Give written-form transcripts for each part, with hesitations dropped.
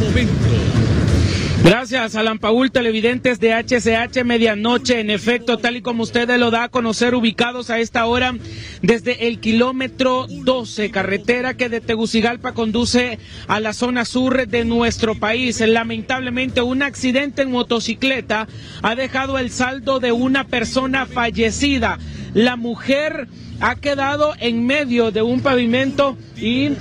momento. Gracias, Alan Paul, televidentes de HCH Medianoche. En efecto, tal y como ustedes lo da a conocer, ubicados a esta hora desde el kilómetro 12, carretera que de Tegucigalpa conduce a la zona sur de nuestro país. Lamentablemente, un accidente en motocicleta ha dejado el saldo de una persona fallecida. La mujer ha quedado en medio de un pavimento y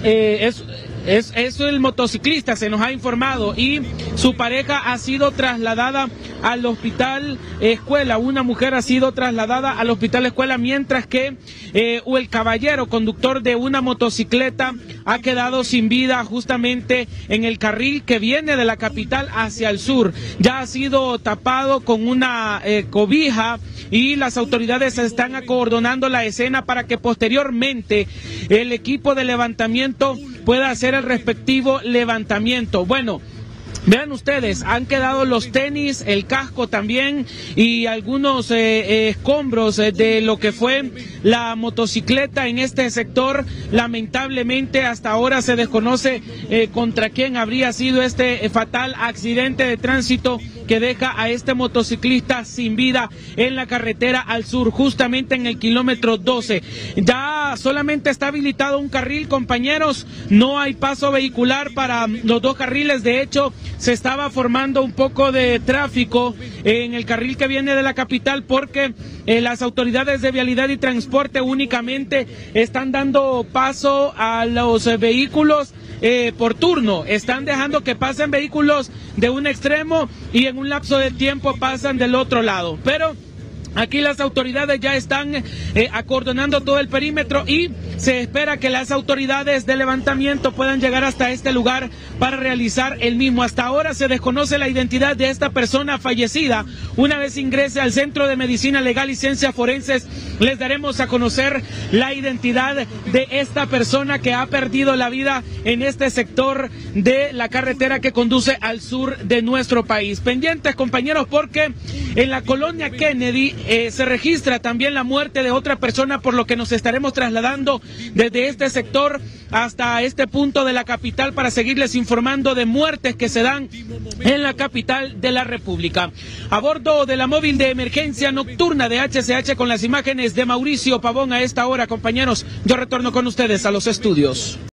es el motociclista, se nos ha informado, y su pareja ha sido trasladada al hospital escuela. Una mujer ha sido trasladada al hospital escuela, mientras que el caballero conductor de una motocicleta ha quedado sin vida justamente en el carril que viene de la capital hacia el sur. Ya ha sido tapado con una cobija y las autoridades están acordonando la escena para que posteriormente el equipo de levantamiento pueda hacer el respectivo levantamiento. Bueno, vean ustedes, han quedado los tenis, el casco también y algunos escombros de lo que fue la motocicleta en este sector. Lamentablemente hasta ahora se desconoce contra quién habría sido este fatal accidente de tránsito que deja a este motociclista sin vida en la carretera al sur, justamente en el kilómetro 12. Ya solamente está habilitado un carril, compañeros, no hay paso vehicular para los dos carriles. De hecho, se estaba formando un poco de tráfico en el carril que viene de la capital porque las autoridades de vialidad y transporte únicamente están dando paso a los vehículos por turno. Están dejando que pasen vehículos de un extremo y en un lapso de tiempo pasan del otro lado. Pero aquí las autoridades ya están acordonando todo el perímetro y se espera que las autoridades de levantamiento puedan llegar hasta este lugar para realizar el mismo. Hasta ahora se desconoce la identidad de esta persona fallecida. Una vez ingrese al Centro de Medicina Legal y Ciencias Forenses, les daremos a conocer la identidad de esta persona que ha perdido la vida en este sector de la carretera que conduce al sur de nuestro país. Pendientes, compañeros, porque en la colonia Kennedy se registra también la muerte de otra persona, por lo que nos estaremos trasladando desde este sector hasta este punto de la capital para seguirles informando de muertes que se dan en la capital de la República. A bordo de la móvil de emergencia nocturna de HCH con las imágenes de Mauricio Pavón a esta hora, compañeros, yo retorno con ustedes a los estudios.